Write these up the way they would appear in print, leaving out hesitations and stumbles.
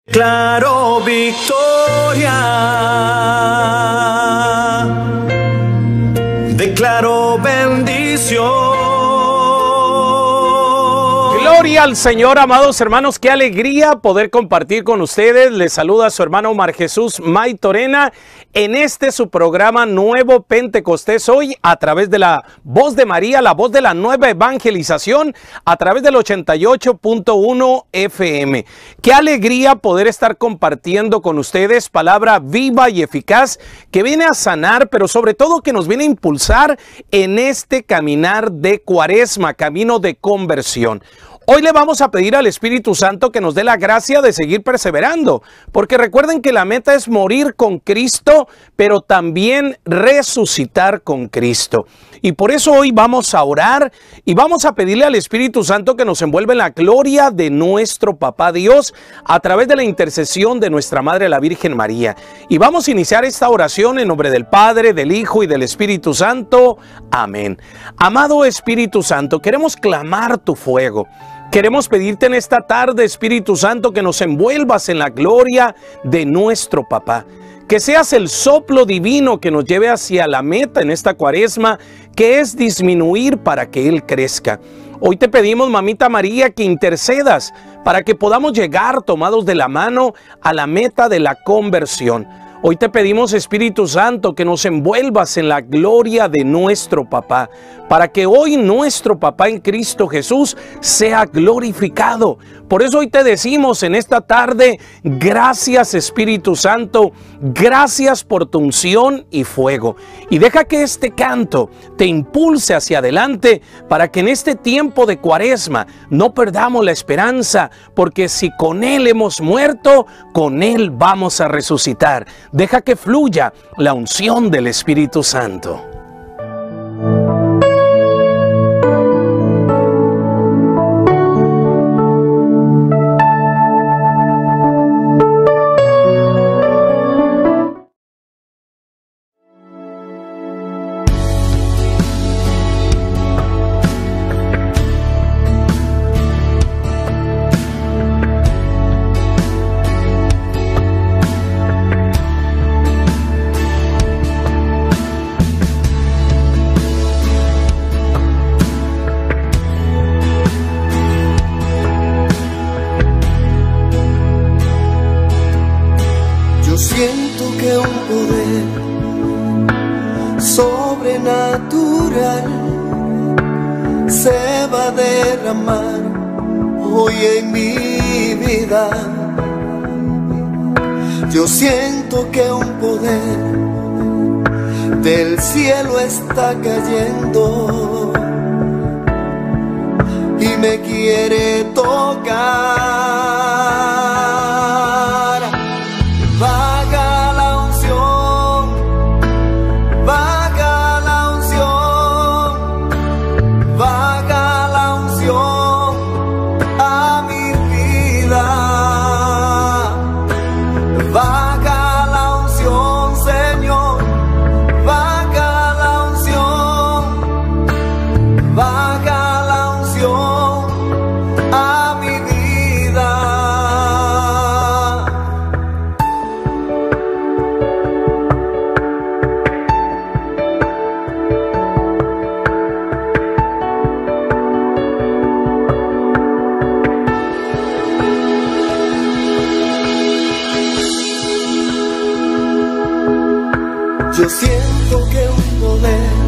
Claro, victoria. Declaro bendición. Gloria al Señor, amados hermanos, qué alegría poder compartir con ustedes. Les saluda su hermano Omar Jesús Maytorena en este su programa Nuevo Pentecostés, hoy a través de la voz de María, la voz de la nueva evangelización, a través del 88.1 FM. Qué alegría poder estar compartiendo con ustedes palabra viva y eficaz que viene a sanar, pero sobre todo que nos viene a impulsar en este caminar de Cuaresma, camino de conversión. Hoy le vamos a pedir al Espíritu Santo que nos dé la gracia de seguir perseverando, porque recuerden que la meta es morir con Cristo, pero también resucitar con Cristo. Y por eso hoy vamos a orar y vamos a pedirle al Espíritu Santo que nos envuelva en la gloria de nuestro Papá Dios a través de la intercesión de nuestra Madre la Virgen María. Y vamos a iniciar esta oración en nombre del Padre, del Hijo y del Espíritu Santo. Amén. Amado Espíritu Santo, queremos clamar tu fuego. Queremos pedirte en esta tarde, Espíritu Santo, que nos envuelvas en la gloria de nuestro Papá. Que seas el soplo divino que nos lleve hacia la meta en esta Cuaresma, que es disminuir para que Él crezca. Hoy te pedimos, Mamita María, que intercedas para que podamos llegar tomados de la mano a la meta de la conversión. Hoy te pedimos, Espíritu Santo, que nos envuelvas en la gloria de nuestro Papá, para que hoy nuestro Papá en Cristo Jesús sea glorificado. Por eso hoy te decimos en esta tarde, gracias Espíritu Santo, gracias por tu unción y fuego. Y deja que este canto te impulse hacia adelante para que en este tiempo de Cuaresma no perdamos la esperanza, porque si con Él hemos muerto, con Él vamos a resucitar. Deja que fluya la unción del Espíritu Santo. Siento que un poder sobrenatural se va a derramar hoy en mi vida. Yo siento que un poder del cielo está cayendo y me quiere tocar. Baja la unción, baja la unción, baja la unción a mi vida. Baja la unción, Señor, baja la unción, baja la unción a mi vida. Yo siento que un poder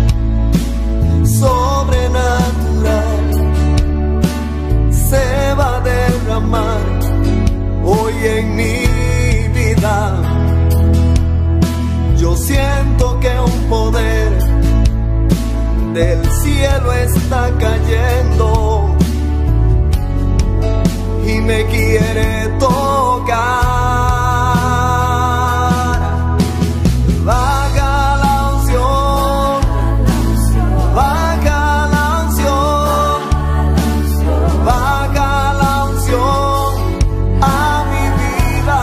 sobrenatural se va a derramar hoy en mi vida. Yo siento que un poder del cielo está cayendo y me quiere tocar. Baja la unción, baja la unción, baja la unción a mi vida.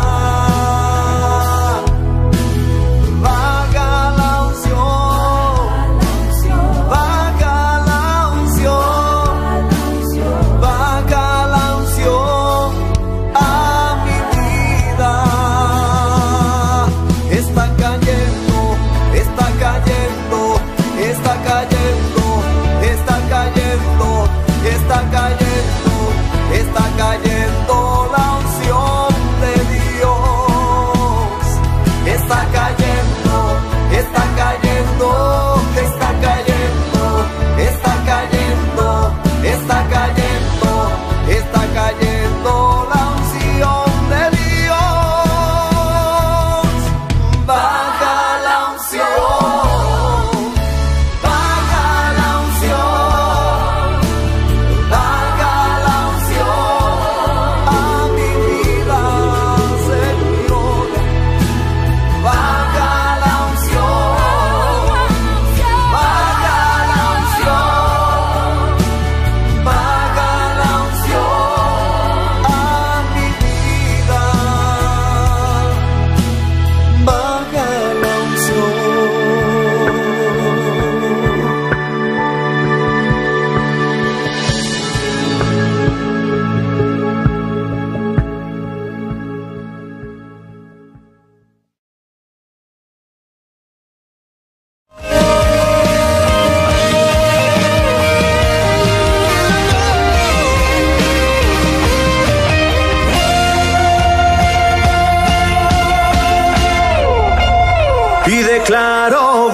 declaro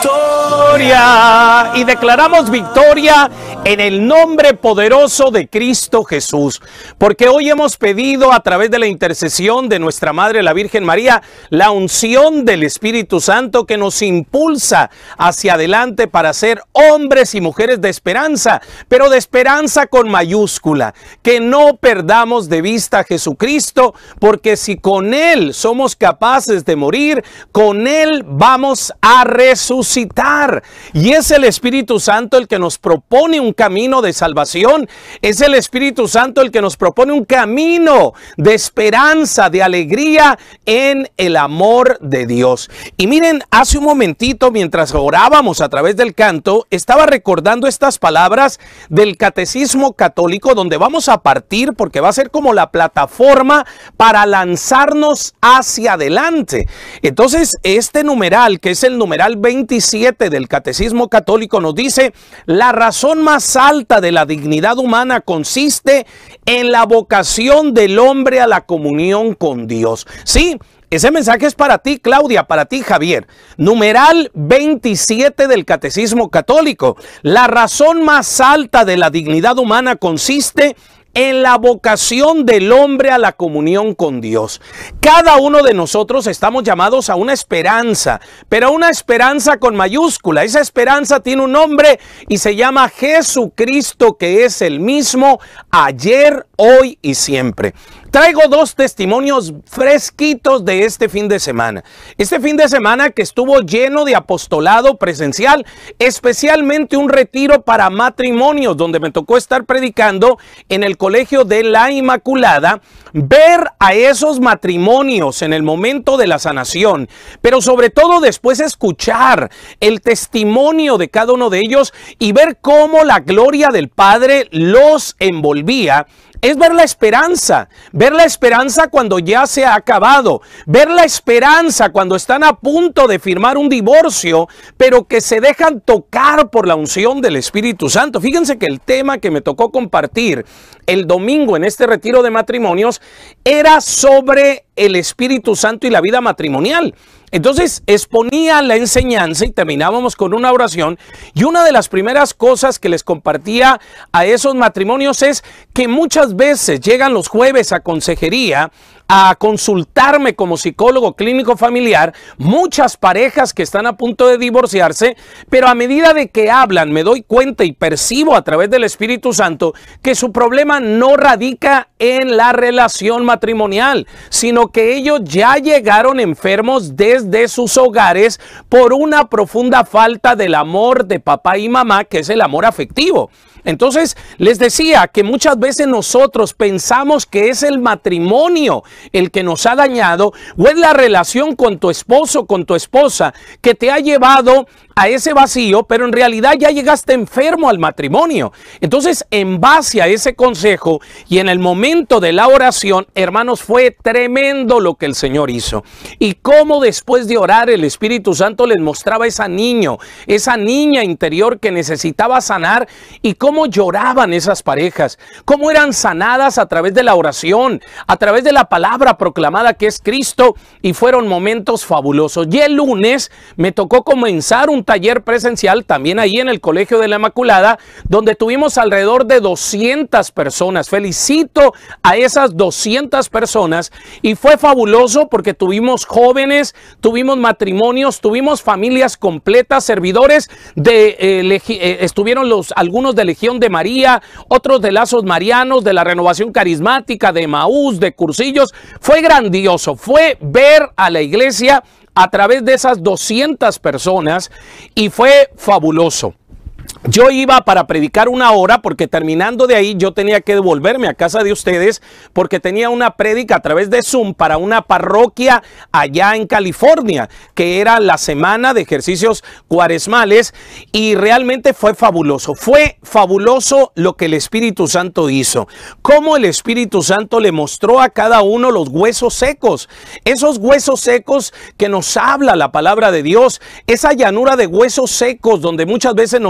victoria. Y declaramos victoria en el nombre poderoso de Cristo Jesús, porque hoy hemos pedido a través de la intercesión de nuestra Madre la Virgen María la unción del Espíritu Santo que nos impulsa hacia adelante para ser hombres y mujeres de esperanza, pero de esperanza con mayúscula, que no perdamos de vista a Jesucristo, porque si con Él somos capaces de morir, con Él vamos a resucitar. Y es el Espíritu Santo el que nos propone un camino de salvación, es el Espíritu Santo el que nos propone un camino de esperanza, de alegría en el amor de Dios. Y miren, hace un momentito mientras orábamos a través del canto, estaba recordando estas palabras del Catecismo Católico, donde vamos a partir porque va a ser como la plataforma para lanzarnos hacia adelante. Entonces, este numeral, que es el numeral 27 del Catecismo Católico, nos dice: la razón más alta de la dignidad humana consiste en la vocación del hombre a la comunión con Dios. Sí, ese mensaje es para ti, Claudia, para ti, Javier. Numeral 27 del Catecismo Católico. La razón más alta de la dignidad humana consiste en la vocación del hombre a la comunión con Dios. Cada uno de nosotros estamos llamados a una esperanza, pero una esperanza con mayúscula. Esa esperanza tiene un nombre y se llama Jesucristo, que es el mismo ayer, hoy y siempre. Traigo dos testimonios fresquitos de este fin de semana. Este fin de semana que estuvo lleno de apostolado presencial, especialmente un retiro para matrimonios, donde me tocó estar predicando en el Colegio de la Inmaculada, ver a esos matrimonios en el momento de la sanación, pero sobre todo después escuchar el testimonio de cada uno de ellos y ver cómo la gloria del Padre los envolvía. Es ver la esperanza cuando ya se ha acabado, ver la esperanza cuando están a punto de firmar un divorcio, pero que se dejan tocar por la unción del Espíritu Santo. Fíjense que el tema que me tocó compartir el domingo en este retiro de matrimonios era sobre el Espíritu Santo y la vida matrimonial. Entonces exponía la enseñanza y terminábamos con una oración, y una de las primeras cosas que les compartía a esos matrimonios es que muchas veces llegan los jueves a consejería a consultarme como psicólogo clínico familiar, muchas parejas que están a punto de divorciarse, pero a medida de que hablan me doy cuenta y percibo a través del Espíritu Santo que su problema no radica en la relación matrimonial, sino que ellos ya llegaron enfermos desde sus hogares por una profunda falta del amor de papá y mamá, que es el amor afectivo. Entonces les decía que muchas veces nosotros pensamos que es el matrimonio el que nos ha dañado, o es la relación con tu esposo, con tu esposa, que te ha llevado a ese vacío, pero en realidad ya llegaste enfermo al matrimonio. Entonces, en base a ese consejo y en el momento de la oración, hermanos, fue tremendo lo que el Señor hizo. Y cómo después de orar el Espíritu Santo les mostraba esa niña interior que necesitaba sanar, y cómo lloraban esas parejas, cómo eran sanadas a través de la oración, a través de la palabra proclamada que es Cristo, y fueron momentos fabulosos. Y el lunes me tocó comenzar un taller presencial también ahí en el Colegio de la Inmaculada, donde tuvimos alrededor de 200 personas. Felicito a esas 200 personas, y fue fabuloso porque tuvimos jóvenes, tuvimos matrimonios, tuvimos familias completas, servidores estuvieron algunos de Legión de María, otros de Lazos Marianos, de la Renovación Carismática, de Emaús, de Cursillos. Fue grandioso, fue ver a la iglesia a través de esas 200 personas, y fue fabuloso. Yo iba para predicar 1 hora, porque terminando de ahí yo tenía que devolverme a casa de ustedes, porque tenía una prédica a través de Zoom para una parroquia allá en California, que era la semana de ejercicios cuaresmales, y realmente fue fabuloso. Fue fabuloso lo que el Espíritu Santo hizo. Cómo el Espíritu Santo le mostró a cada uno los huesos secos. Esos huesos secos que nos habla la palabra de Dios. Esa llanura de huesos secos donde muchas veces nosotros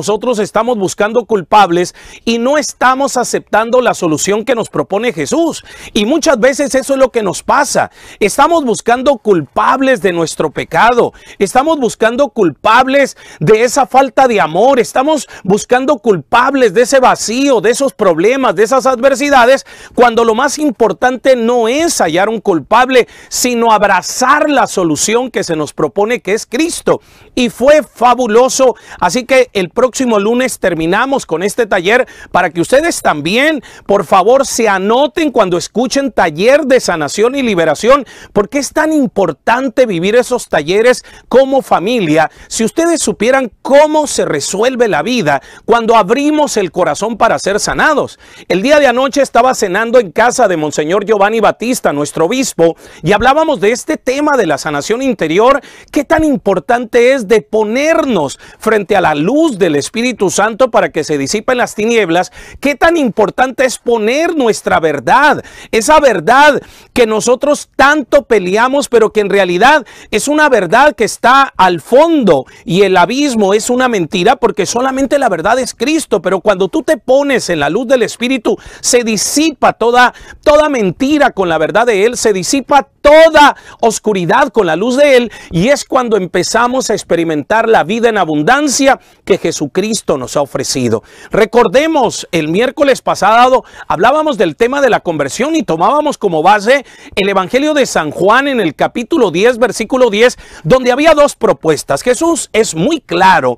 estamos buscando culpables y no estamos aceptando la solución que nos propone Jesús. Y muchas veces eso es lo que nos pasa. Estamos buscando culpables de nuestro pecado. Estamos buscando culpables de esa falta de amor. Estamos buscando culpables de ese vacío, de esos problemas, de esas adversidades, cuando lo más importante no es hallar un culpable, sino abrazar la solución que se nos propone, que es Cristo. Y fue fabuloso. Así que el próximo lunes terminamos con este taller para que ustedes también, por favor, se anoten cuando escuchen taller de sanación y liberación, porque es tan importante vivir esos talleres como familia. Si ustedes supieran cómo se resuelve la vida cuando abrimos el corazón para ser sanados. El día de anoche estaba cenando en casa de Monseñor Giovanni Batista, nuestro obispo, y hablábamos de este tema de la sanación interior. Qué tan importante es de ponernos frente a la luz del Espíritu Santo para que se disipen las tinieblas. Qué tan importante es poner nuestra verdad, esa verdad que nosotros tanto peleamos, pero que en realidad es una verdad que está al fondo, y el abismo es una mentira, porque solamente la verdad es Cristo. Pero cuando tú te pones en la luz del Espíritu, se disipa toda mentira con la verdad de Él, se disipa toda oscuridad con la luz de Él, y es cuando empezamos a experimentar la vida en abundancia que Jesucristo nos ha ofrecido. Recordemos, el miércoles pasado hablábamos del tema de la conversión y tomábamos como base el Evangelio de San Juan en el capítulo 10, versículo 10, donde había dos propuestas. Jesús es muy claro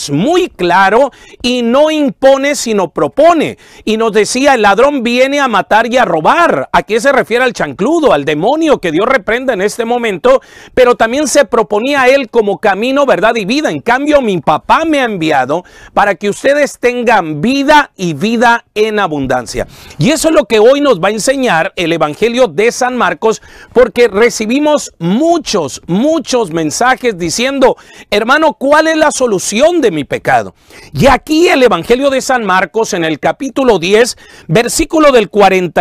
y no impone sino propone. Y nos decía, el ladrón viene a matar y a robar. ¿A qué se refiere? Al chancludo, al demonio que Dios reprenda en este momento, pero también se proponía a Él como camino, verdad y vida. En cambio, mi papá me ha enviado para que ustedes tengan vida y vida en abundancia. Y eso es lo que hoy nos va a enseñar el Evangelio de San Marcos, porque recibimos muchos mensajes diciendo, hermano, ¿cuál es la solución de mi pecado? Y aquí el Evangelio de San Marcos en el capítulo 10, versículo del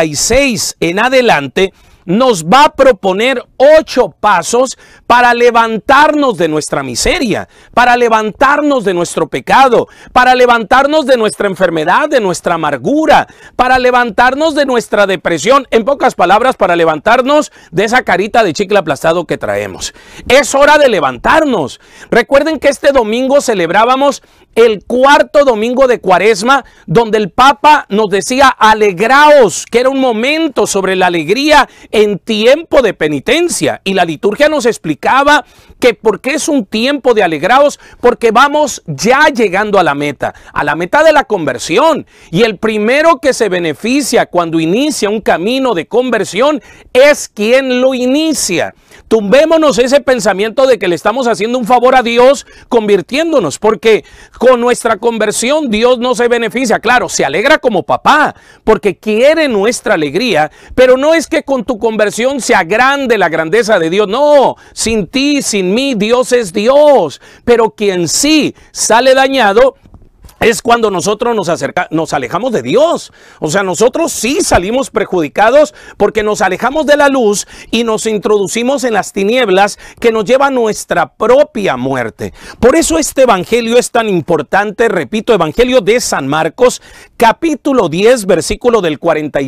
46 en adelante, nos va a proponer 8 pasos para levantarnos de nuestra miseria, para levantarnos de nuestro pecado, para levantarnos de nuestra enfermedad, de nuestra amargura, para levantarnos de nuestra depresión. En pocas palabras, para levantarnos de esa carita de chicle aplastado que traemos. Es hora de levantarnos. Recuerden que este domingo celebrábamos el 4º domingo de Cuaresma, donde el Papa nos decía, alegraos, que era un momento sobre la alegría en tiempo de penitencia. Y la liturgia nos explicaba que por qué es un tiempo de alegraos, porque vamos ya llegando a la meta de la conversión. Y el primero que se beneficia cuando inicia un camino de conversión es quien lo inicia. Tumbémonos ese pensamiento de que le estamos haciendo un favor a Dios convirtiéndonos, porque con nuestra conversión Dios no se beneficia. Claro, se alegra como papá, porque quiere nuestra alegría, pero no es que con tu conversión se agrande la grandeza de Dios. No, sin ti, sin mí, Dios es Dios. Pero quien sí sale dañado es cuando nosotros nos alejamos de Dios. O sea, nosotros sí salimos perjudicados porque nos alejamos de la luz y nos introducimos en las tinieblas que nos lleva a nuestra propia muerte. Por eso este evangelio es tan importante. Repito, Evangelio de San Marcos, capítulo 10, versículo del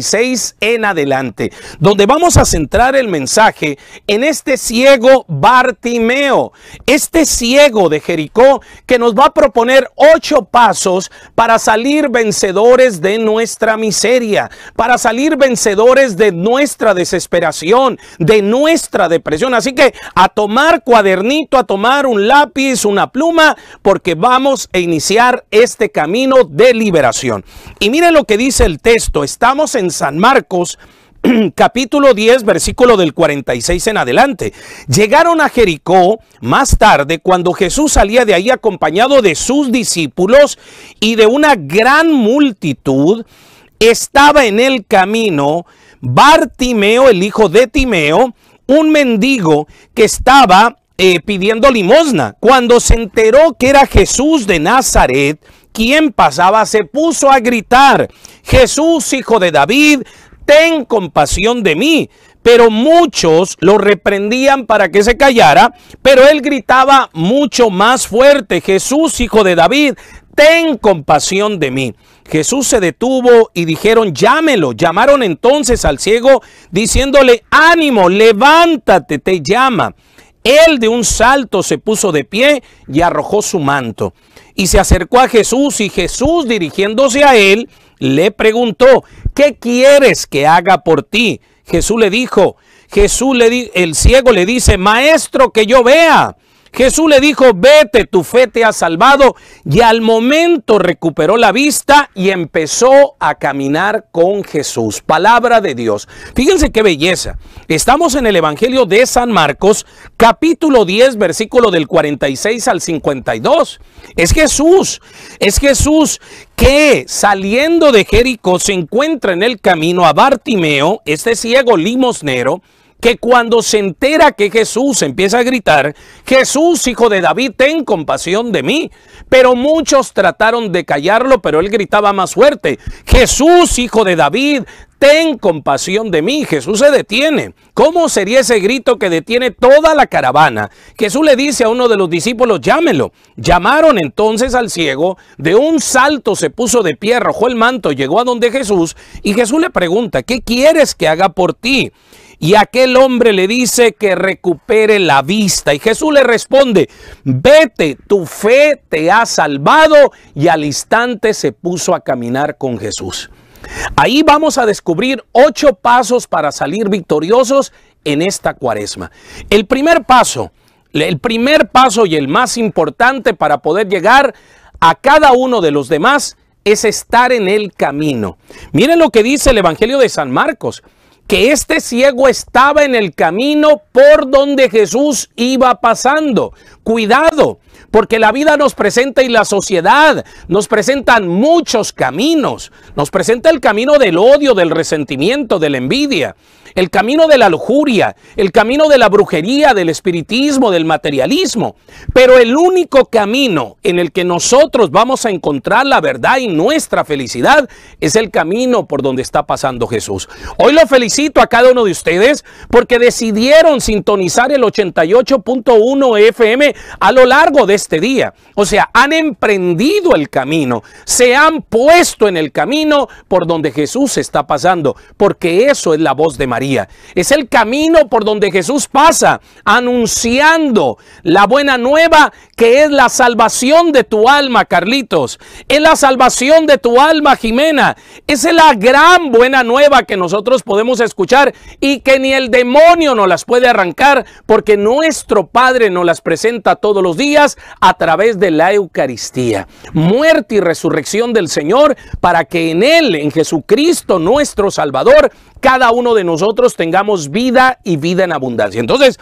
46 en adelante, donde vamos a centrar el mensaje en este ciego Bartimeo, este ciego de Jericó, que nos va a proponer 8 pasos para salir vencedores de nuestra miseria, para salir vencedores de nuestra desesperación, de nuestra depresión. Así que a tomar cuadernito, a tomar un lápiz, una pluma, porque vamos a iniciar este camino de liberación. Y miren lo que dice el texto. Estamos en San Marcos, capítulo 10, versículo del 46 en adelante. Llegaron a Jericó más tarde, cuando Jesús salía de ahí acompañado de sus discípulos y de una gran multitud. Estaba en el camino Bartimeo, el hijo de Timeo, un mendigo que estaba pidiendo limosna. Cuando se enteró que era Jesús de Nazaret quien pasaba, se puso a gritar: Jesús, hijo de David, ten compasión de mí. Pero muchos lo reprendían para que se callara, pero él gritaba mucho más fuerte: Jesús, hijo de David, ten compasión de mí. Jesús se detuvo y dijeron, llámelo. Llamaron entonces al ciego diciéndole, ánimo, levántate, te llama. Él de un salto se puso de pie y arrojó su manto. Y se acercó a Jesús, y Jesús, dirigiéndose a él, le preguntó, ¿qué quieres que haga por ti? El ciego le dice, maestro, que yo vea. Jesús le dijo, vete, tu fe te ha salvado, y al momento recuperó la vista y empezó a caminar con Jesús. Palabra de Dios. Fíjense qué belleza. Estamos en el Evangelio de San Marcos, capítulo 10, versículo del 46 al 52. Es Jesús que saliendo de Jericó se encuentra en el camino a Bartimeo, este ciego limosnero, que cuando se entera que Jesús empieza a gritar, Jesús, hijo de David, ten compasión de mí. Pero muchos trataron de callarlo, pero él gritaba más fuerte, Jesús, hijo de David, ten compasión de mí. Jesús se detiene. ¿Cómo sería ese grito que detiene toda la caravana? Jesús le dice a uno de los discípulos, llámelo. Llamaron entonces al ciego, de un salto se puso de pie, arrojó el manto, llegó a donde Jesús, y Jesús le pregunta, ¿qué quieres que haga por ti? Y aquel hombre le dice que recupere la vista. Y Jesús le responde, vete, tu fe te ha salvado. Y al instante se puso a caminar con Jesús. Ahí vamos a descubrir 8 pasos para salir victoriosos en esta cuaresma. El primer paso y el más importante para poder llegar a cada uno de los demás es estar en el camino. Miren lo que dice el Evangelio de San Marcos, que este ciego estaba en el camino por donde Jesús iba pasando. Cuidado, porque la vida nos presenta y la sociedad nos presentan muchos caminos. Nos presenta el camino del odio, del resentimiento, de la envidia, el camino de la lujuria, el camino de la brujería, del espiritismo, del materialismo. Pero el único camino en el que nosotros vamos a encontrar la verdad y nuestra felicidad es el camino por donde está pasando Jesús. Hoy lo felicito a cada uno de ustedes porque decidieron sintonizar el 88.1 FM a lo largo de este día. O sea, han emprendido el camino, se han puesto en el camino por donde Jesús está pasando, porque eso es la voz de María. Es el camino por donde Jesús pasa, anunciando la buena nueva, que es la salvación de tu alma, Carlitos. Es la salvación de tu alma, Jimena. Esa es la gran buena nueva que nosotros podemos escuchar y que ni el demonio nos las puede arrancar, porque nuestro Padre nos las presenta todos los días a través de la Eucaristía. Muerte y resurrección del Señor, para que en Él, en Jesucristo, nuestro Salvador, cada uno de nosotros tengamos vida y vida en abundancia. Entonces,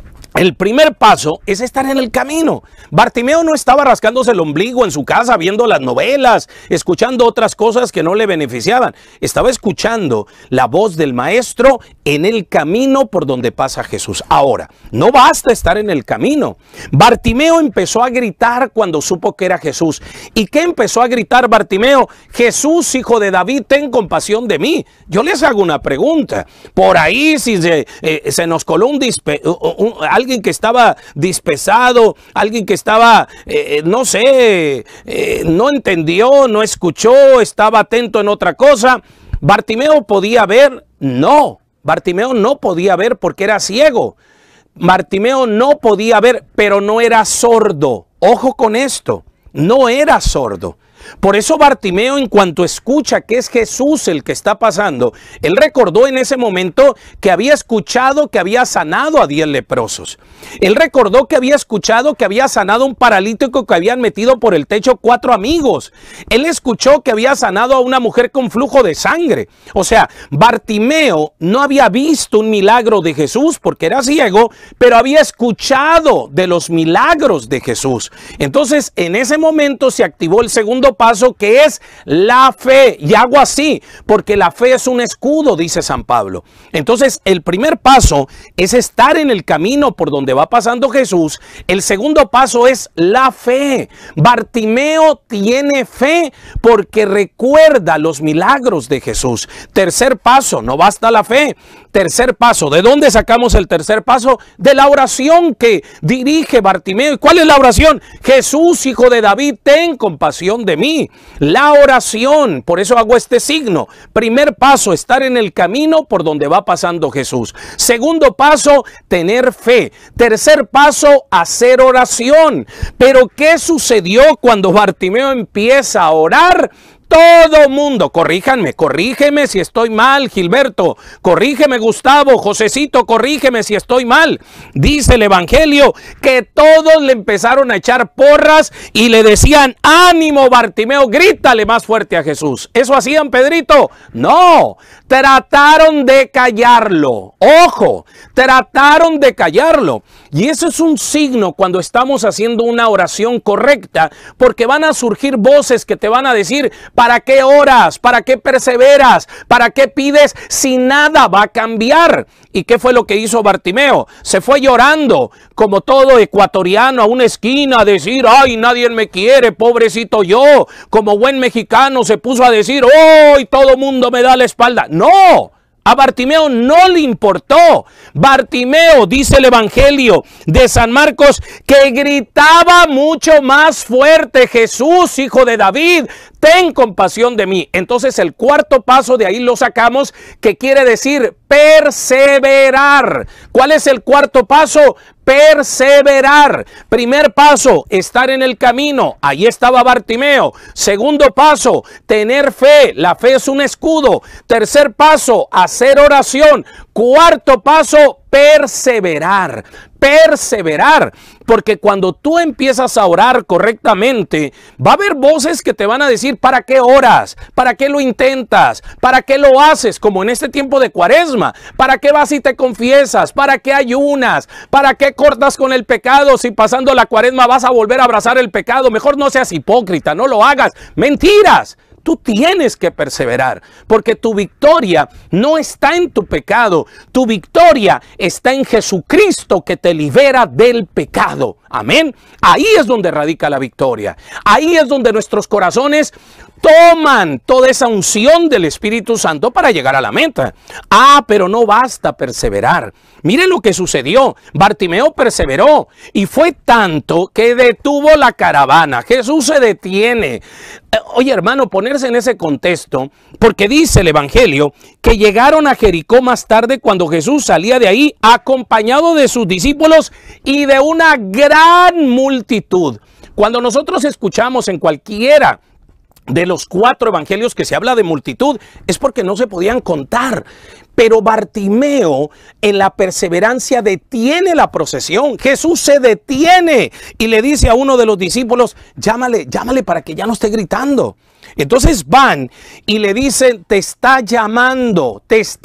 el primer paso es estar en el camino. Bartimeo no estaba rascándose el ombligo en su casa viendo las novelas, escuchando otras cosas que no le beneficiaban. Estaba escuchando la voz del maestro en el camino por donde pasa Jesús. Ahora, no basta estar en el camino. Bartimeo empezó a gritar cuando supo que era Jesús. ¿Y qué empezó a gritar Bartimeo? Jesús, hijo de David, ten compasión de mí. Yo les hago una pregunta. Por ahí, si se nos coló alguien que estaba dispesado, alguien que estaba, no sé, no entendió, no escuchó, estaba atento en otra cosa. ¿Bartimeo podía ver? No, Bartimeo no podía ver porque era ciego. Bartimeo no podía ver, pero no era sordo. Ojo con esto, no era sordo. Por eso Bartimeo, en cuanto escucha que es Jesús el que está pasando, él recordó en ese momento que había escuchado que había sanado a 10 leprosos. Él recordó que había escuchado que había sanado a un paralítico que habían metido por el techo 4 amigos. Él escuchó que había sanado a una mujer con flujo de sangre. O sea, Bartimeo no había visto un milagro de Jesús porque era ciego, pero había escuchado de los milagros de Jesús. Entonces, en ese momento se activó el segundo paso, que es la fe. Y hago así porque la fe es un escudo, dice San Pablo. Entonces, el primer paso es estar en el camino por donde va pasando Jesús. El segundo paso es la fe. Bartimeo tiene fe porque recuerda los milagros de Jesús. Tercer paso, no basta la fe. Tercer paso. ¿De dónde sacamos el tercer paso? De la oración que dirige Bartimeo. ¿Y cuál es la oración? Jesús, hijo de David, ten compasión de mí. La oración. Por eso hago este signo. Primer paso, estar en el camino por donde va pasando Jesús. Segundo paso, tener fe. Tercer paso, hacer oración. Pero ¿qué sucedió cuando Bartimeo empieza a orar? Todo mundo, corríjanme, corrígeme si estoy mal, Gilberto, corrígeme, Gustavo, Josecito, corrígeme si estoy mal. Dice el evangelio que todos le empezaron a echar porras y le decían, ánimo Bartimeo, grítale más fuerte a Jesús. ¿Eso hacían, Pedrito? No, trataron de callarlo. Ojo, trataron de callarlo. Y eso es un signo cuando estamos haciendo una oración correcta, porque van a surgir voces que te van a decir, ¿para qué oras? ¿Para qué perseveras? ¿Para qué pides si nada va a cambiar? ¿Y qué fue lo que hizo Bartimeo? Se fue llorando como todo ecuatoriano a una esquina a decir, ay, nadie me quiere, pobrecito yo. Como buen mexicano se puso a decir, hoy todo mundo me da la espalda. No. A Bartimeo no le importó. Bartimeo, dice el evangelio de San Marcos, que gritaba mucho más fuerte, Jesús, hijo de David, ten compasión de mí. Entonces el cuarto paso de ahí lo sacamos, que quiere decir perseverar. ¿Cuál es el cuarto paso? Perseverar. Primer paso, estar en el camino. Ahí estaba Bartimeo. Segundo paso, tener fe. La fe es un escudo. Tercer paso, hacer oración. Cuarto paso, perseverar. Perseverar. Porque cuando tú empiezas a orar correctamente, va a haber voces que te van a decir, ¿para qué oras? ¿Para qué lo intentas? ¿Para qué lo haces? Como en este tiempo de Cuaresma. ¿Para qué vas y te confiesas? ¿Para qué ayunas? ¿Para qué cortas con el pecado? Si pasando la Cuaresma vas a volver a abrazar el pecado. Mejor no seas hipócrita, no lo hagas. Mentiras. Tú tienes que perseverar, porque tu victoria no está en tu pecado. Tu victoria está en Jesucristo, que te libera del pecado. Amén. Ahí es donde radica la victoria. Ahí es donde nuestros corazones toman toda esa unción del Espíritu Santo para llegar a la meta. Ah, pero no basta perseverar. Miren lo que sucedió. Bartimeo perseveró y fue tanto que detuvo la caravana. Jesús se detiene. Oye, hermano, ponerse en ese contexto, porque dice el evangelio que llegaron a Jericó más tarde, cuando Jesús salía de ahí acompañado de sus discípulos y de una gran multitud. Cuando nosotros escuchamos en cualquiera de los 4 evangelios que se habla de multitud, es porque no se podían contar. Pero Bartimeo, en la perseverancia, detiene la procesión. Jesús se detiene y le dice a uno de los discípulos, llámale para que ya no esté gritando. Entonces van y le dicen, te está llamando,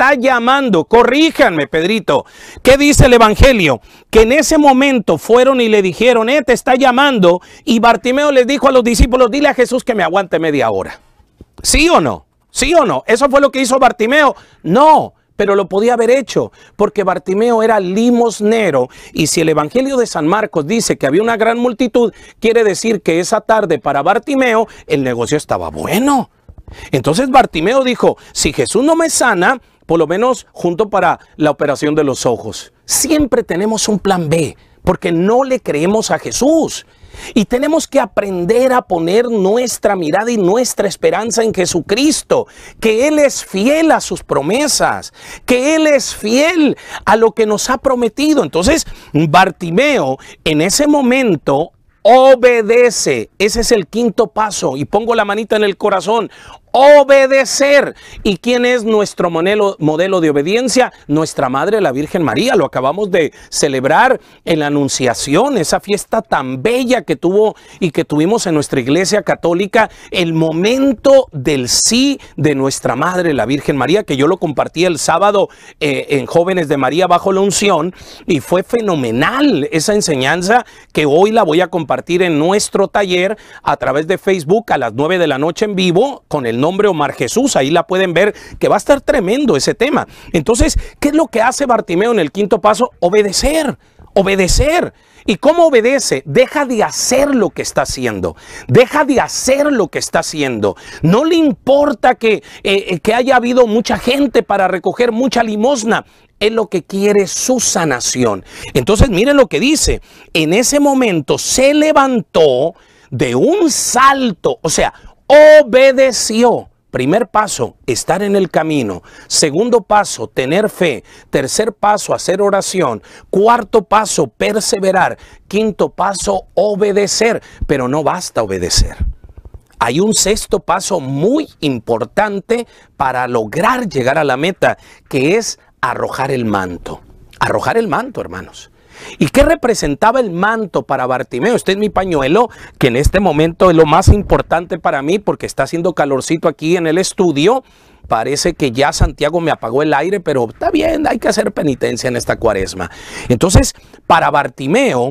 corríjanme, Pedrito. ¿Qué dice el evangelio? Que en ese momento fueron y le dijeron, te está llamando. Y Bartimeo les dijo a los discípulos, dile a Jesús que me aguante media hora. ¿Sí o no? ¿Sí o no? ¿Eso fue lo que hizo Bartimeo? No. Pero lo podía haber hecho, porque Bartimeo era limosnero. Y si el evangelio de San Marcos dice que había una gran multitud, quiere decir que esa tarde para Bartimeo el negocio estaba bueno. Entonces Bartimeo dijo, si Jesús no me sana, por lo menos junto para la operación de los ojos. Siempre tenemos un plan B, porque no le creemos a Jesús. Y tenemos que aprender a poner nuestra mirada y nuestra esperanza en Jesucristo, que Él es fiel a sus promesas, que Él es fiel a lo que nos ha prometido. Entonces, Bartimeo en ese momento obedece. Ese es el quinto paso, y pongo la manita en el corazón. Obedecer. ¿Y quién es nuestro modelo de obediencia? Nuestra Madre, la Virgen María. Lo acabamos de celebrar en la Anunciación, esa fiesta tan bella que tuvo y que tuvimos en nuestra Iglesia Católica, el momento del sí de nuestra Madre, la Virgen María, que yo lo compartí el sábado en Jóvenes de María bajo la unción, y fue fenomenal esa enseñanza, que hoy la voy a compartir en nuestro taller a través de Facebook a las 9 de la noche en vivo, con el nombre Omar Jesús. Ahí la pueden ver, que va a estar tremendo ese tema. Entonces, ¿qué es lo que hace Bartimeo en el quinto paso? Obedecer. Obedecer. ¿Y cómo obedece? Deja de hacer lo que está haciendo. Deja de hacer lo que está haciendo. No le importa que haya habido mucha gente para recoger mucha limosna. Él lo que quiere es su sanación. Entonces miren lo que dice. En ese momento se levantó de un salto. O sea, obedeció. Primer paso, estar en el camino. Segundo paso, tener fe. Tercer paso, hacer oración. Cuarto paso, perseverar. Quinto paso, obedecer. Pero no basta obedecer. Hay un sexto paso muy importante para lograr llegar a la meta, que es arrojar el manto. Arrojar el manto, hermanos. ¿Y qué representaba el manto para Bartimeo? Este es mi pañuelo, que en este momento es lo más importante para mí porque está haciendo calorcito aquí en el estudio. Parece que ya Santiago me apagó el aire, pero está bien, hay que hacer penitencia en esta cuaresma. Entonces, para Bartimeo,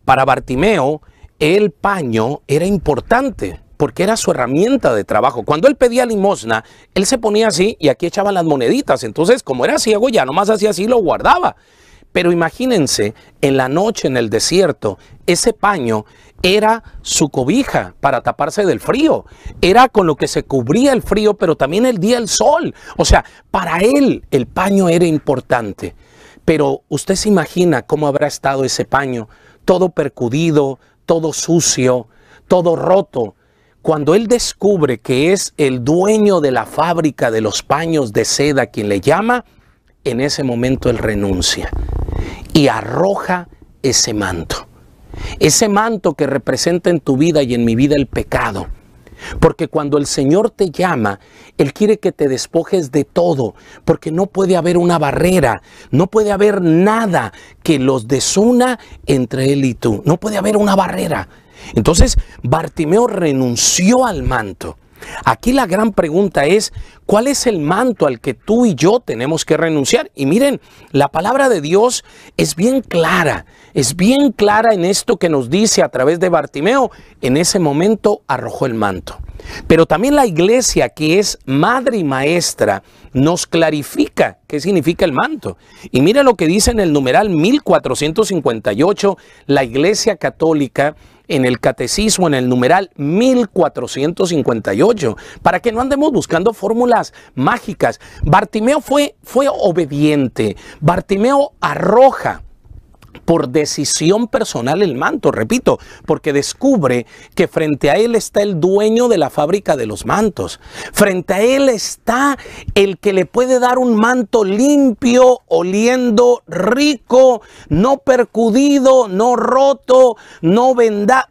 el paño era importante porque era su herramienta de trabajo. Cuando él pedía limosna, él se ponía así y aquí echaban las moneditas. Entonces, como era ciego, ya nomás hacía así y lo guardaba. Pero imagínense, en la noche en el desierto, ese paño era su cobija para taparse del frío. Era con lo que se cubría el frío, pero también el día el sol. O sea, para él el paño era importante. Pero usted se imagina cómo habrá estado ese paño, todo percudido, todo sucio, todo roto. Cuando él descubre que es el dueño de la fábrica de los paños de seda quien le llama, en ese momento él renuncia y arroja ese manto. Ese manto que representa en tu vida y en mi vida el pecado. Porque cuando el Señor te llama, Él quiere que te despojes de todo. Porque no puede haber una barrera, no puede haber nada que los desuna entre Él y tú. No puede haber una barrera. Entonces, Bartimeo renunció al manto. Aquí la gran pregunta es, ¿cuál es el manto al que tú y yo tenemos que renunciar? Y miren, la palabra de Dios es bien clara en esto que nos dice a través de Bartimeo. En ese momento arrojó el manto. Pero también la iglesia, que es madre y maestra, nos clarifica qué significa el manto. Y mira lo que dice en el numeral 1458, la Iglesia Católica, en el catecismo, en el numeral 1458, para que no andemos buscando fórmulas mágicas. Bartimeo fue obediente. Bartimeo arroja por decisión personal el manto, repito, porque descubre que frente a él está el dueño de la fábrica de los mantos. Frente a él está el que le puede dar un manto limpio, oliendo rico, no percudido, no roto, no vendado.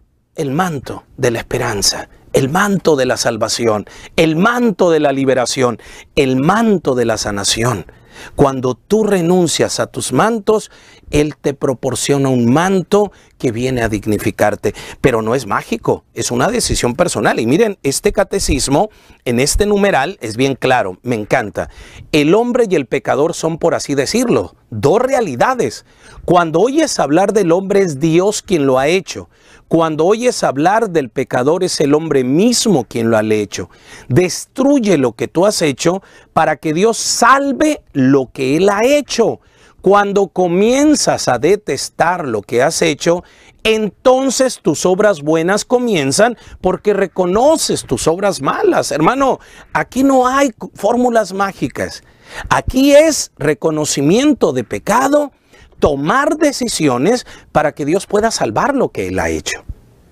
El manto de la esperanza, el manto de la salvación, el manto de la liberación, el manto de la sanación. Cuando tú renuncias a tus mantos, Él te proporciona un manto que viene a dignificarte. Pero no es mágico, es una decisión personal. Y miren, este catecismo, en este numeral, es bien claro, me encanta. El hombre y el pecador son, por así decirlo, dos realidades. Cuando oyes hablar del hombre, es Dios quien lo ha hecho. Cuando oyes hablar del pecador, es el hombre mismo quien lo ha hecho. Destruye lo que tú has hecho para que Dios salve lo que Él ha hecho. Cuando comienzas a detestar lo que has hecho, entonces tus obras buenas comienzan porque reconoces tus obras malas. Hermano, aquí no hay fórmulas mágicas. Aquí es reconocimiento de pecado, tomar decisiones para que Dios pueda salvar lo que Él ha hecho.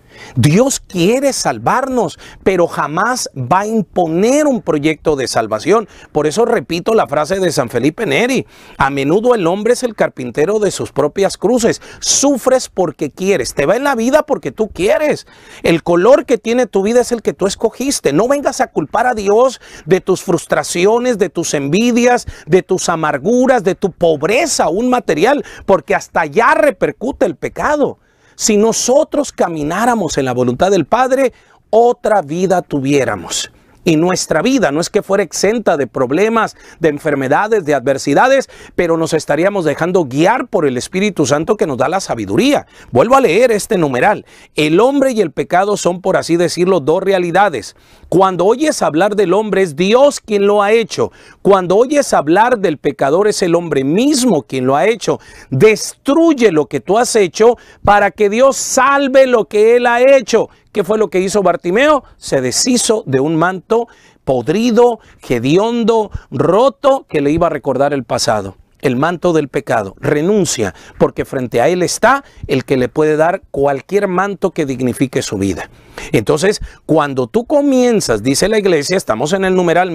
Dios quiere salvarnos, pero jamás va a imponer un proyecto de salvación. Por eso repito la frase de San Felipe Neri: a menudo el hombre es el carpintero de sus propias cruces. Sufres porque quieres, te va en la vida porque tú quieres. El color que tiene tu vida es el que tú escogiste. No vengas a culpar a Dios de tus frustraciones, de tus envidias, de tus amarguras, de tu pobreza aún material, porque hasta allá repercute el pecado. Si nosotros camináramos en la voluntad del Padre, otra vida tuviéramos. Y nuestra vida no es que fuera exenta de problemas, de enfermedades, de adversidades, pero nos estaríamos dejando guiar por el Espíritu Santo que nos da la sabiduría. Vuelvo a leer este numeral. El hombre y el pecado son, por así decirlo, dos realidades. Cuando oyes hablar del hombre, es Dios quien lo ha hecho. Cuando oyes hablar del pecador, es el hombre mismo quien lo ha hecho. Destruye lo que tú has hecho para que Dios salve lo que él ha hecho. ¿Qué fue lo que hizo Bartimeo? Se deshizo de un manto podrido, hediondo, roto, que le iba a recordar el pasado. El manto del pecado. Renuncia, porque frente a él está el que le puede dar cualquier manto que dignifique su vida. Entonces, cuando tú comienzas, dice la iglesia, estamos en el numeral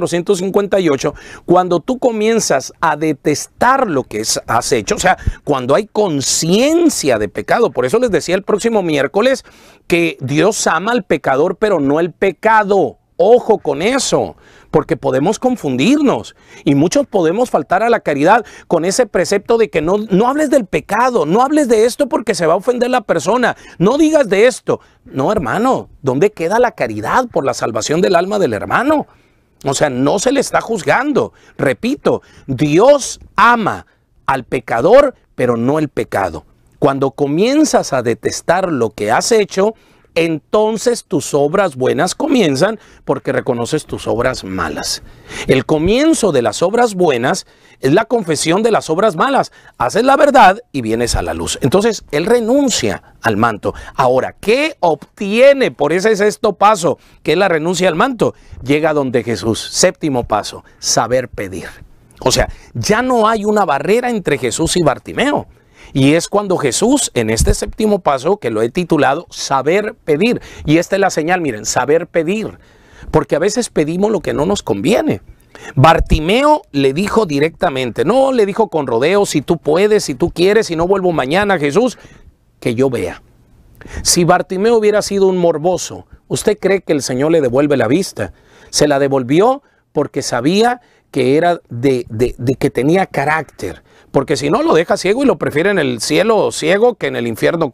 1458, cuando tú comienzas a detestar lo que has hecho, o sea, cuando hay conciencia de pecado, por eso les decía el próximo miércoles que Dios ama al pecador, pero no el pecado. Ojo con eso, porque podemos confundirnos y muchos podemos faltar a la caridad con ese precepto de que no hables del pecado, no hables de esto porque se va a ofender la persona, no digas de esto. No, hermano, ¿dónde queda la caridad por la salvación del alma del hermano? O sea, no se le está juzgando. Repito, Dios ama al pecador, pero no el pecado. Cuando comienzas a detestar lo que has hecho, entonces tus obras buenas comienzan porque reconoces tus obras malas. El comienzo de las obras buenas es la confesión de las obras malas. Haces la verdad y vienes a la luz. Entonces él renuncia al manto. Ahora, ¿qué obtiene por ese sexto paso, que es la renuncia al manto? Llega donde Jesús. Séptimo paso, saber pedir. O sea, ya no hay una barrera entre Jesús y Bartimeo. Y es cuando Jesús, en este séptimo paso, que lo he titulado saber pedir. Y esta es la señal, miren, saber pedir. Porque a veces pedimos lo que no nos conviene. Bartimeo le dijo directamente, no le dijo con rodeos, si tú puedes, si tú quieres, si no vuelvo mañana, Jesús, que yo vea. Si Bartimeo hubiera sido un morboso, ¿usted cree que el Señor le devuelve la vista? Se la devolvió porque sabía que era de que tenía carácter. Porque si no, lo deja ciego y lo prefiere en el cielo ciego que en el infierno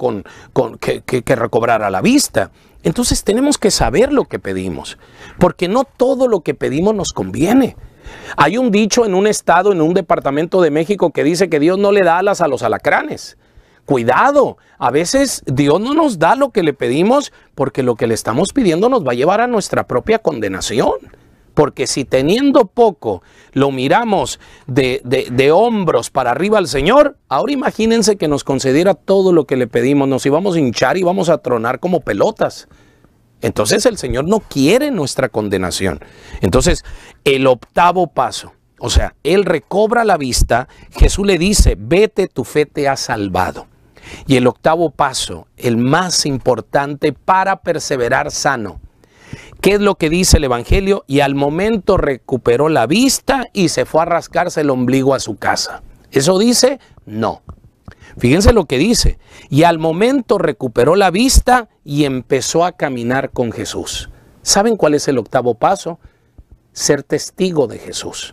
que recobrara la vista. Entonces tenemos que saber lo que pedimos, porque no todo lo que pedimos nos conviene. Hay un dicho en un estado, en un departamento de México, que dice que Dios no le da alas a los alacranes. Cuidado, a veces Dios no nos da lo que le pedimos porque lo que le estamos pidiendo nos va a llevar a nuestra propia condenación. Porque si teniendo poco lo miramos de hombros para arriba al Señor, ahora imagínense que nos concediera todo lo que le pedimos, nos íbamos a hinchar y vamos a tronar como pelotas. Entonces el Señor no quiere nuestra condenación. Entonces el octavo paso, o sea, Él recobra la vista, Jesús le dice, vete, tu fe te ha salvado. Y el octavo paso, el más importante para perseverar sano. ¿Qué es lo que dice el Evangelio? Y al momento recuperó la vista y se fue a rascarse el ombligo a su casa. ¿Eso dice? No. Fíjense lo que dice. Y al momento recuperó la vista y empezó a caminar con Jesús. ¿Saben cuál es el octavo paso? Ser testigo de Jesús.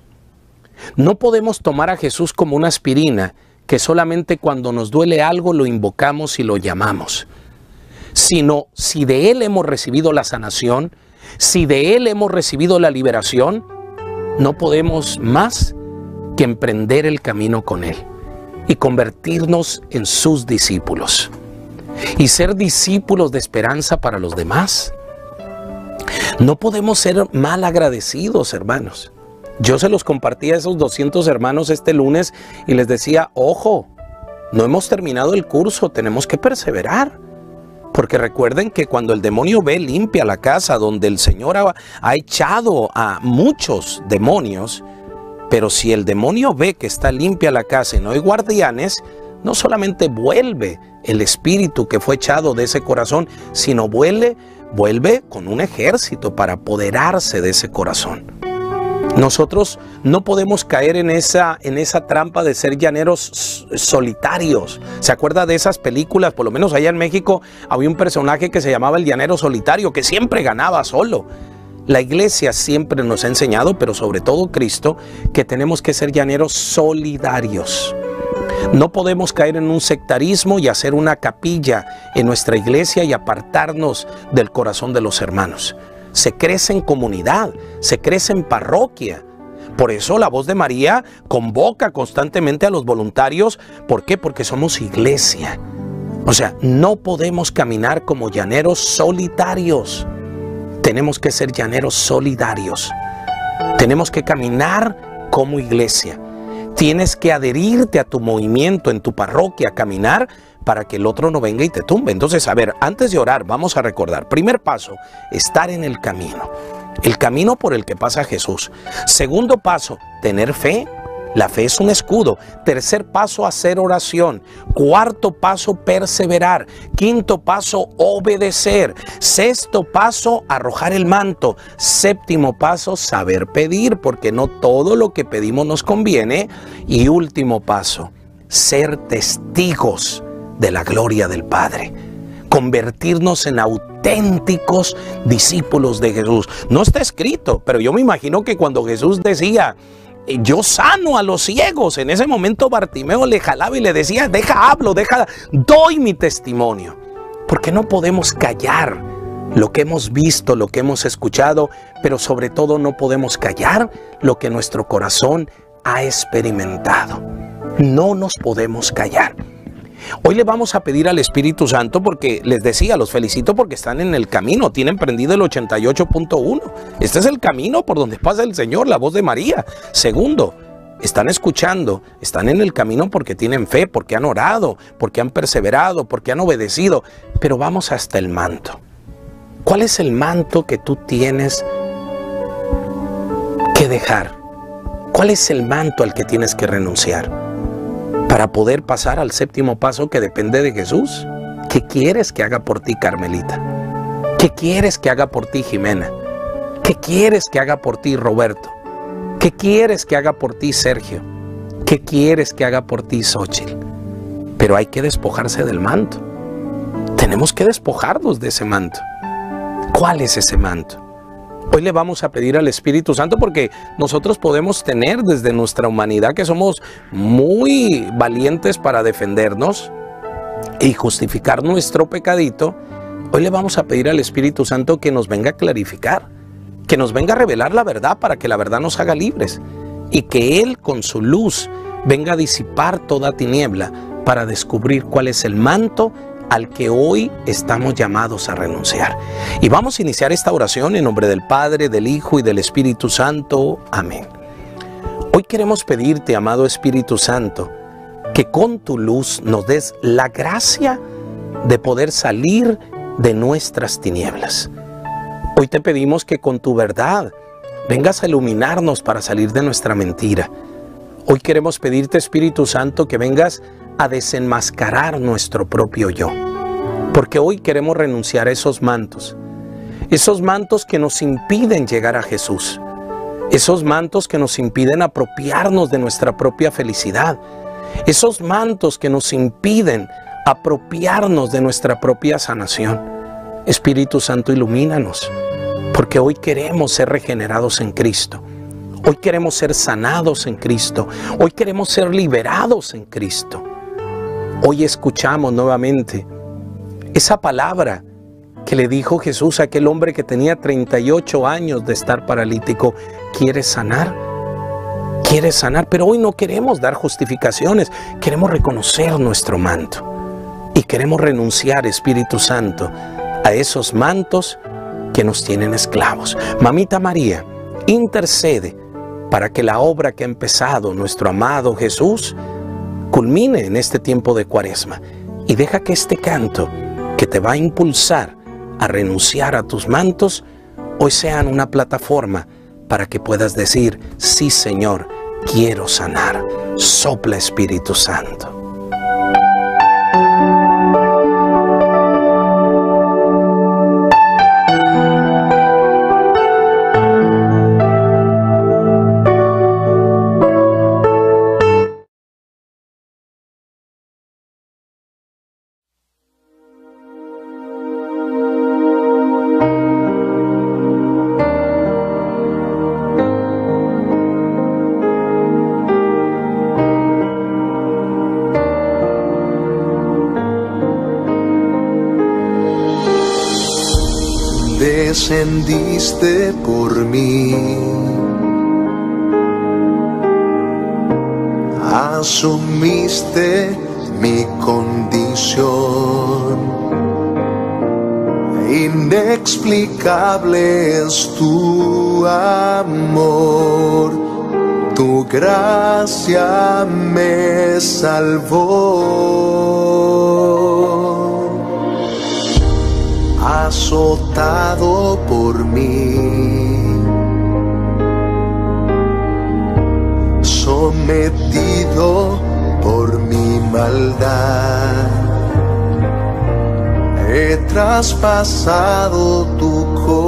No podemos tomar a Jesús como una aspirina que solamente cuando nos duele algo lo invocamos y lo llamamos. Sino si de Él hemos recibido la sanación, si de Él hemos recibido la liberación, no podemos más que emprender el camino con Él y convertirnos en sus discípulos y ser discípulos de esperanza para los demás. No podemos ser mal agradecidos, hermanos. Yo se los compartí a esos 200 hermanos este lunes y les decía, ojo, no hemos terminado el curso, tenemos que perseverar. Porque recuerden que cuando el demonio ve limpia la casa donde el Señor ha echado a muchos demonios, pero si el demonio ve que está limpia la casa y no hay guardianes, no solamente vuelve el espíritu que fue echado de ese corazón, sino vuelve con un ejército para apoderarse de ese corazón. Nosotros no podemos caer en esa trampa de ser llaneros solitarios. ¿Se acuerda de esas películas? Por lo menos allá en México había un personaje que se llamaba el llanero solitario, que siempre ganaba solo. La iglesia siempre nos ha enseñado, pero sobre todo Cristo, que tenemos que ser llaneros solidarios. No podemos caer en un sectarismo y hacer una capilla en nuestra iglesia y apartarnos del corazón de los hermanos. se crece en comunidad, se crece en parroquia. Por eso la Voz de María convoca constantemente a los voluntarios. ¿Por qué? Porque somos iglesia. O sea, no podemos caminar como llaneros solitarios. Tenemos que ser llaneros solidarios. Tenemos que caminar como iglesia. Tienes que adherirte a tu movimiento en tu parroquia, caminar para que el otro no venga y te tumbe. Entonces, a ver, antes de orar, vamos a recordar. Primer paso, estar en el camino. El camino por el que pasa Jesús. Segundo paso, tener fe. La fe es un escudo. Tercer paso, hacer oración. Cuarto paso, perseverar. Quinto paso, obedecer. Sexto paso, arrojar el manto. Séptimo paso, saber pedir, porque no todo lo que pedimos nos conviene. Y último paso, ser testigos de la gloria del Padre. Convertirnos en auténticos discípulos de Jesús. No está escrito, pero yo me imagino que cuando Jesús decía, yo sano a los ciegos, en ese momento Bartimeo le jalaba y le decía, hablo, doy mi testimonio. Porque no podemos callar lo que hemos visto, lo que hemos escuchado, pero sobre todo no podemos callar lo que nuestro corazón ha experimentado. No nos podemos callar. Hoy le vamos a pedir al Espíritu Santo, porque les decía, los felicito porque están en el camino, tienen prendido el 88.1. Este es el camino por donde pasa el Señor, la Voz de María. Segundo, están escuchando, están en el camino porque tienen fe, porque han orado, porque han perseverado, porque han obedecido. Pero vamos hasta el manto. ¿Cuál es el manto que tú tienes que dejar? ¿Cuál es el manto al que tienes que renunciar para poder pasar al séptimo paso que depende de Jesús? ¿Qué quieres que haga por ti, Carmelita? ¿Qué quieres que haga por ti, Jimena? ¿Qué quieres que haga por ti, Roberto? ¿Qué quieres que haga por ti, Sergio? ¿Qué quieres que haga por ti, Xochitl? Pero hay que despojarse del manto. Tenemos que despojarnos de ese manto. ¿Cuál es ese manto? Hoy le vamos a pedir al Espíritu Santo, porque nosotros podemos tener desde nuestra humanidad, que somos muy valientes para defendernos y justificar nuestro pecadito. Hoy le vamos a pedir al Espíritu Santo que nos venga a clarificar, que nos venga a revelar la verdad para que la verdad nos haga libres, y que Él con su luz venga a disipar toda tiniebla para descubrir cuál es el manto al que hoy estamos llamados a renunciar. Y vamos a iniciar esta oración en nombre del Padre, del Hijo y del Espíritu Santo. Amén. Hoy queremos pedirte, amado Espíritu Santo, que con tu luz nos des la gracia de poder salir de nuestras tinieblas. Hoy te pedimos que con tu verdad vengas a iluminarnos para salir de nuestra mentira. Hoy queremos pedirte, Espíritu Santo, que vengas a desenmascarar nuestro propio yo, porque hoy queremos renunciar a esos mantos que nos impiden llegar a Jesús, esos mantos que nos impiden apropiarnos de nuestra propia felicidad, esos mantos que nos impiden apropiarnos de nuestra propia sanación. Espíritu Santo, ilumínanos, porque hoy queremos ser regenerados en Cristo. Hoy queremos ser sanados en Cristo. Hoy queremos ser liberados en Cristo. Hoy escuchamos nuevamente esa palabra que le dijo Jesús a aquel hombre que tenía 38 años de estar paralítico. ¿Quieres sanar? ¿Quieres sanar? Pero hoy no queremos dar justificaciones. Queremos reconocer nuestro manto. Y queremos renunciar, Espíritu Santo, a esos mantos que nos tienen esclavos. Mamita María, intercede para que la obra que ha empezado nuestro amado Jesús culmine en este tiempo de Cuaresma, y deja que este canto que te va a impulsar a renunciar a tus mantos hoy sean una plataforma para que puedas decir: sí, Señor, quiero sanar. Sopla, Espíritu Santo. descendiste por mí, asumiste mi condición. Inexplicable es tu amor, tu gracia me salvó. Azotado por mí, sometido por mi maldad, he traspasado tu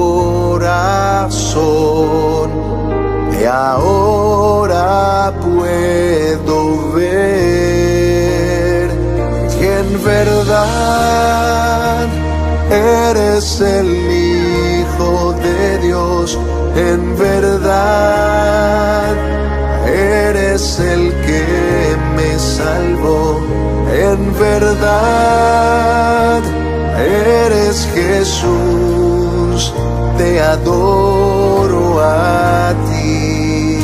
corazón y ahora puedo ver que en verdad eres el Hijo de Dios, en verdad eres el que me salvó, en verdad eres Jesús, te adoro a ti.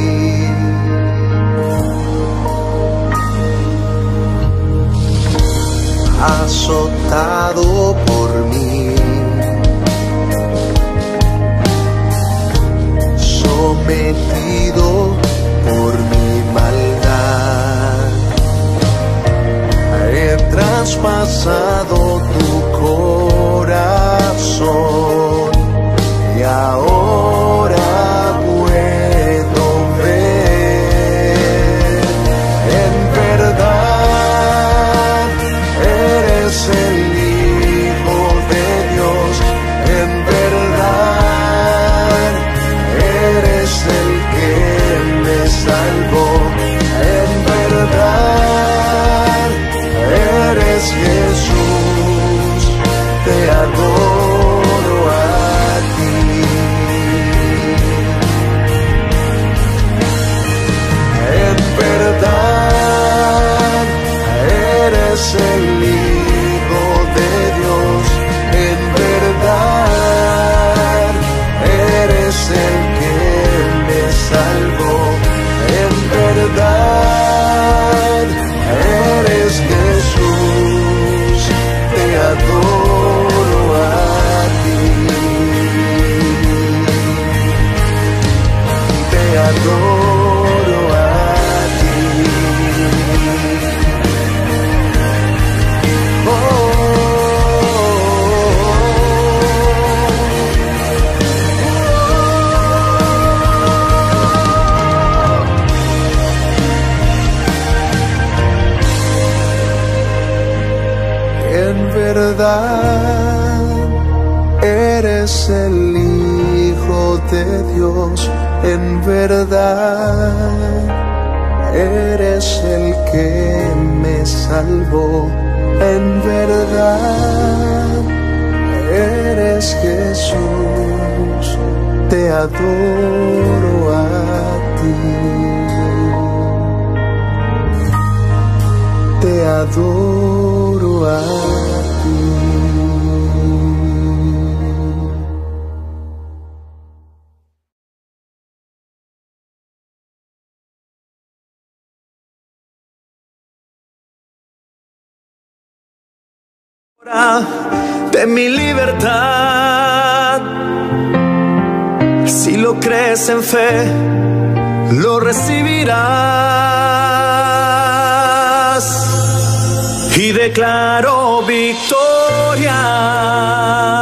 Azotado por mí, sometido por mi maldad, he traspasado tu corazón y ahora puedo ver, en verdad eres el Hijo de Dios, en verdad eres el que me salvó, en verdad eres Jesús, te adoro a ti. En verdad eres el Hijo de Dios, en verdad eres el que me salvó, en verdad eres Jesús, te adoro a ti, te adoro a ti. En verdad eres el Hijo de Dios, en verdad eres el que me salvó, en verdad eres Jesús, te adoro a ti, te adoro a ti. De mi libertad, si lo crees en fe, lo recibirás. Y declaro victoria.